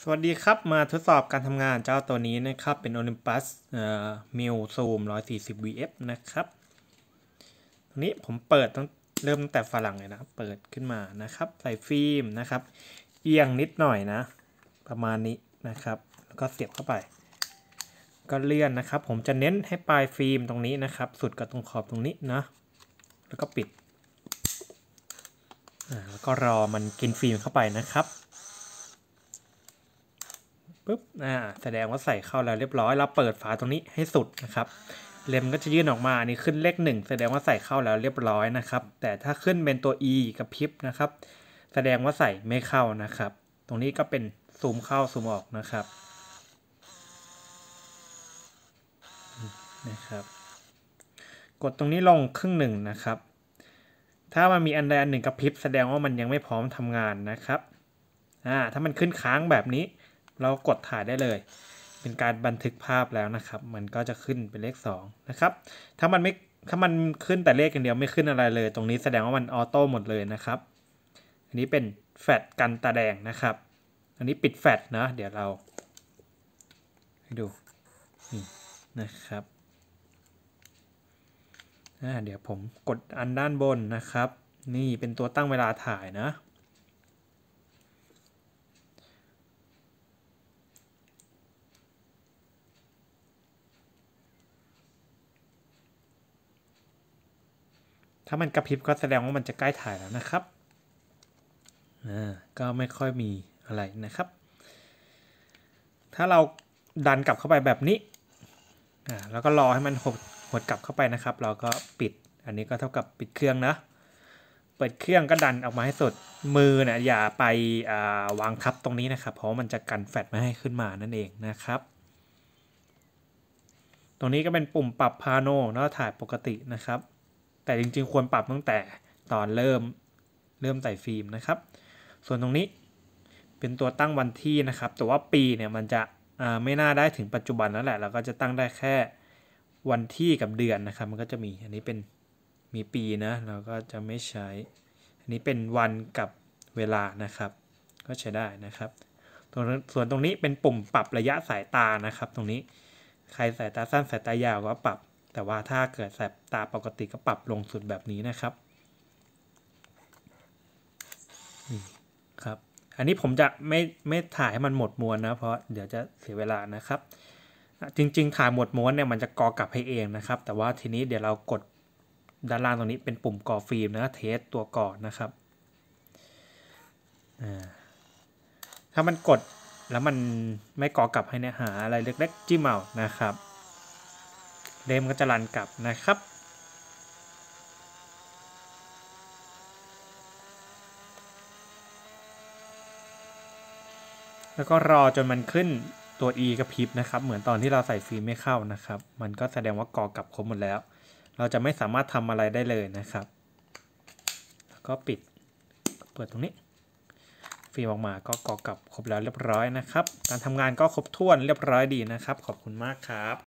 สวัสดีครับมาทดสอบการทำงานเจ้าตัวนี้นะครับเป็น Olympus Mil Zoom 140 VF นะครับตรงนี้ผมเปิดเริ่มตั้งแต่ฝรั่งเลยนะครับเปิดขึ้นมานะครับใส่ฟิล์มนะครับเอียงนิดหน่อยนะประมาณนี้นะครับแล้วก็เสียบเข้าไปก็เลื่อนนะครับผมจะเน้นให้ปลายฟิล์มตรงนี้นะครับสุดกับตรงขอบตรงนี้นะแล้วก็ปิดแล้วก็รอมันกินฟิล์มเข้าไปนะครับปุ๊บแสดงว่าใส่เข้าแล้วเรียบร้อยเราเปิดฝาตรงนี้ให้สุดนะครับเลมก็จะยื่นออกมาอันนี้ขึ้นเลข1แสดงว่าใส่เข้าแล้วเรียบร้อยนะครับแต่ถ้าขึ้นเป็นตัว E กับพริบนะครับแสดงว่าใส่ไม่เข้านะครับตรงนี้ก็เป็นซูมเข้าซูมออกนะครับกดตรงนี้ลงครึ่งหนึ่งนะครับถ้ามันมีอันใดอันหนึ่งกระพริบแสดงว่ามันยังไม่พร้อมทำงานนะครับถ้ามันขึ้นค้างแบบนี้เรากดถ่ายได้เลยเป็นการบันทึกภาพแล้วนะครับมันก็จะขึ้นเป็นเลข2นะครับถ้ามันขึ้นแต่เลขอย่างเดียวไม่ขึ้นอะไรเลยตรงนี้แสดงว่ามันออโต้หมดเลยนะครับอันนี้เป็นแฟลชกันตาแดงนะครับอันนี้ปิดแฟลชนะเดี๋ยวเราให้ดูนี่นะครับเดี๋ยวผมกดอันด้านบนนะครับนี่เป็นตัวตั้งเวลาถ่ายนะถ้ามันกระพริบก็แสดงว่ามันจะใกล้ถ่ายแล้วนะครับก็ไม่ค่อยมีอะไรนะครับถ้าเราดันกลับเข้าไปแบบนี้แล้วก็รอให้มันหดกลับเข้าไปนะครับเราก็ปิดอันนี้ก็เท่ากับปิดเครื่องนะเปิดเครื่องก็ดันออกมาให้สุดมือเนี่ยอย่าไปวางทับตรงนี้นะครับเพราะมันจะกันแฟลชไม่ให้ขึ้นมานั่นเองนะครับตรงนี้ก็เป็นปุ่มปรับพาโนแล้วถ่ายปกตินะครับแต่จริงๆควรปรับตั้งแต่ตอนเริ่มใส่ฟิล์มนะครับส่วนตรงนี้เป็นตัวตั้งวันที่นะครับแต่ว่าปีเนี่ยมันจะไม่น่าได้ถึงปัจจุบันแล้วแหละเราก็จะตั้งได้แค่วันที่กับเดือนนะครับมันก็จะมีอันนี้เป็นมีปีนะเราก็จะไม่ใช้อันนี้เป็นวันกับเวลานะครับก็ใช้ได้นะครับส่วนตรงนี้เป็นปุ่มปรับระยะสายตานะครับตรงนี้ใครสายตาสั้นสายตายาวก็ปรับแต่ว่าถ้าเกิดสายตาปกติก็ปรับลงสุดแบบนี้นะครับครับอันนี้ผมจะไม่ถ่ายให้มันหมดม้วนนะเพราะเดี๋ยวจะเสียเวลานะครับจริงๆถ่ายหมดม้วนเนี่ยมันจะกอกลับให้เองนะครับแต่ว่าทีนี้เดี๋ยวเรากดด้านล่างตรงนี้เป็นปุ่มก่อฟิล์มนะเทสตัวก่อนนะครับถ้ามันกดแล้วมันไม่ก่อกลับให้เนี่ยหาอะไรเล็กๆจิ้มเอานะครับเลมก็จะรันกลับนะครับแล้วก็รอจนมันขึ้นตัว E กระพริบนะครับเหมือนตอนที่เราใส่ฟิล์มไม่เข้านะครับมันก็แสดงว่าก่อกลับครบหมดแล้วเราจะไม่สามารถทำอะไรได้เลยนะครับแล้วก็เปิดตรงนี้ฟิล์มออกมาก็ก่อกลับครบแล้วเรียบร้อยนะครับการทำงานก็ครบถ้วนเรียบร้อยดีนะครับขอบคุณมากครับ